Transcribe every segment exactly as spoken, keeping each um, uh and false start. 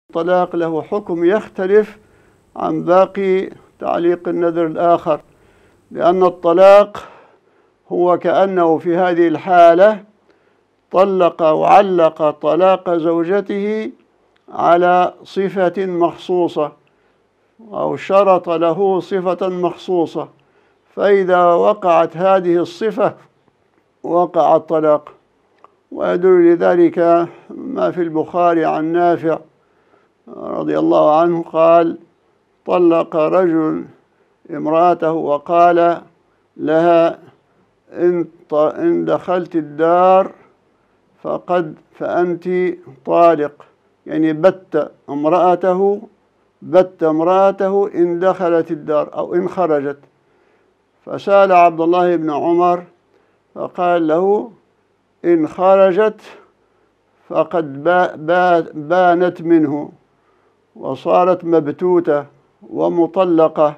الطلاق له حكم يختلف عن باقي تعليق النذر الآخر، لأن الطلاق هو كأنه في هذه الحالة طلق وعلق طلاق زوجته على صفة مخصوصة أو شرط له صفة مخصوصة، فإذا وقعت هذه الصفة وقع الطلاق. ويدل لذلك ما في البخاري عن نافع رضي الله عنه قال: طلق رجل امرأته وقال لها: إن دخلت الدار فقد فأنت طالق، يعني بت امرأته بت امرأته إن دخلت الدار أو إن خرجت. فسأل عبد الله بن عمر فقال له: إن خرجت فقد بانت منه وصارت مبتوتة ومطلقة.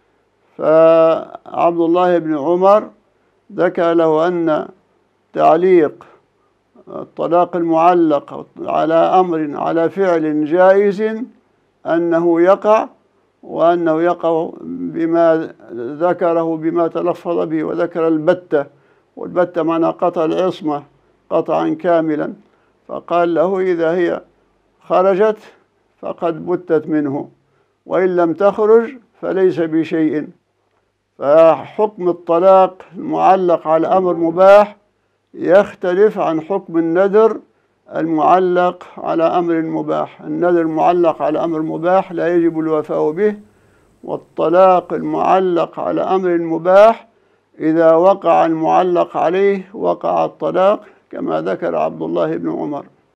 فعبد الله بن عمر ذكر له أن تعليق الطلاق المعلق على أمر على فعل جائز أنه يقع، وأنه يقع بما ذكره بما تلفظ به، وذكر البتة، والبتة معنى قطع العصمة قطعا كاملا، فقال له: إذا هي خرجت فقد بتت منه، وإن لم تخرج فليس بشيء. فحكم الطلاق المعلق على أمر مباح يختلف عن حكم النذر المعلق على أمر مباح. النذر المعلق على أمر مباح لا يجب الوفاء به، والطلاق المعلق على أمر مباح إذا وقع المعلق عليه وقع الطلاق، كما ذكر عبد الله بن عمر.